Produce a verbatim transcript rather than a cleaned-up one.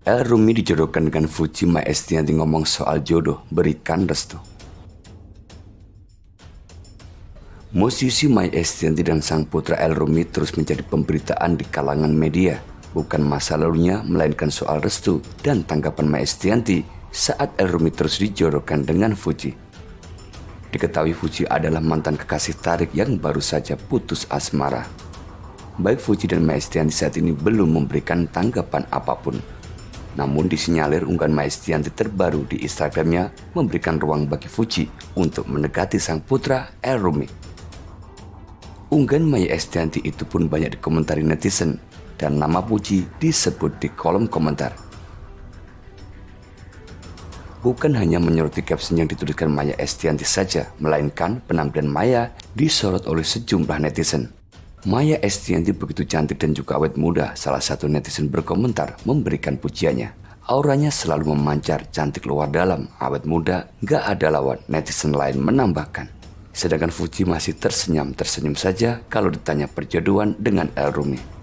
El Rumi dijodohkan dengan Fuji, Mai Estianty ngomong soal jodoh, berikan restu. Musisi Mai Estianty dan sang putra El Rumi terus menjadi pemberitaan di kalangan media. Bukan masa lalunya, melainkan soal restu dan tanggapan Mai Estianty saat El Rumi terus dijodohkan dengan Fuji. Diketahui Fuji adalah mantan kekasih Tarik yang baru saja putus asmara. Baik Fuji dan Mai Estianty saat ini belum memberikan tanggapan apapun. Namun disinyalir unggahan Mai Estianty terbaru di Instagramnya memberikan ruang bagi Fuji untuk mendekati sang putra El Rumi. Unggahan Mai Estianty itu pun banyak dikomentari netizen dan nama Fuji disebut di kolom komentar. Bukan hanya menyoroti caption yang dituliskan Mai Estianty saja, melainkan penampilan Maya disorot oleh sejumlah netizen. Mai Estianty begitu cantik dan juga awet muda, salah satu netizen berkomentar memberikan pujiannya. Auranya selalu memancar, cantik luar dalam, awet muda, gak ada lawan, netizen lain menambahkan. Sedangkan Fuji masih tersenyum-tersenyum saja kalau ditanya perjodohan dengan El Rumi.